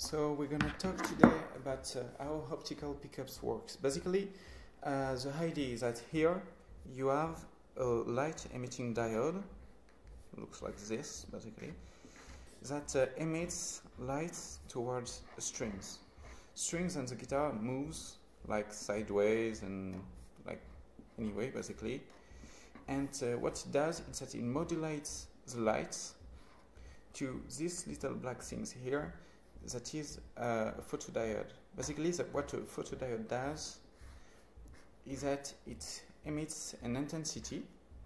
So we're gonna talk today about how optical pickups works. Basically, the idea is that here you have a light emitting diode, looks like this basically, that emits light towards strings. Strings on the guitar moves like sideways and like anyway basically. And what it does is that it modulates the lights to these little black things here. That is a photodiode. Basically, what a photodiode does is that it emits an intensity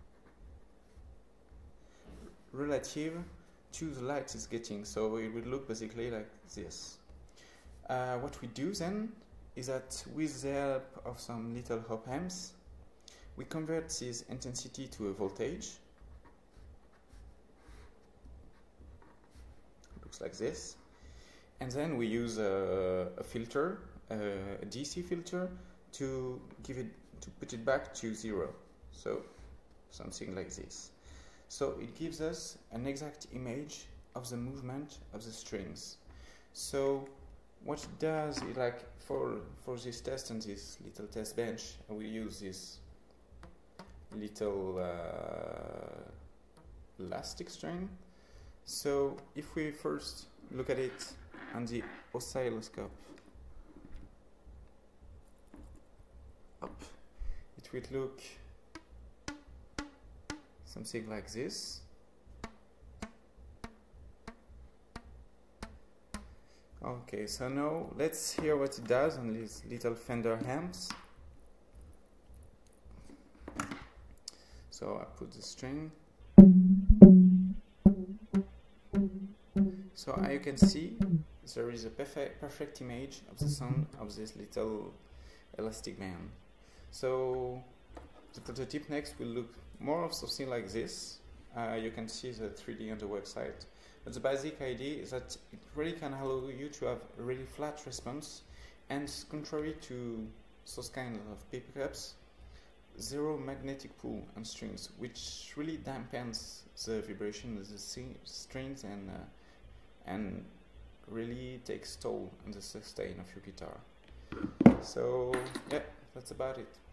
relative to the light it's getting. So it will look basically like this. What we do then is that with the help of some little op amps, we convert this intensity to a voltage. It looks like this. And then we use a filter, a DC filter, to put it back to 0. So something like this. So it gives us an exact image of the movement of the strings. So what it does is, like for this test and this little test bench, we use this little elastic string. So if we first look at it on the oscilloscope, it will look something like this. Okay, so now let's hear what it does on these little Fender amps. So I put the string. So as you can see, there is a perfect image of the sound of this little elastic band. So the prototype next will look more of something like this. You can see the 3D on the website. But the basic idea is that it really can allow you to have a really flat response, and contrary to those kind of pickups, zero magnetic pull on strings, which really dampens the vibration of the strings and really takes toll on the sustain of your guitar. So yeah, that's about it.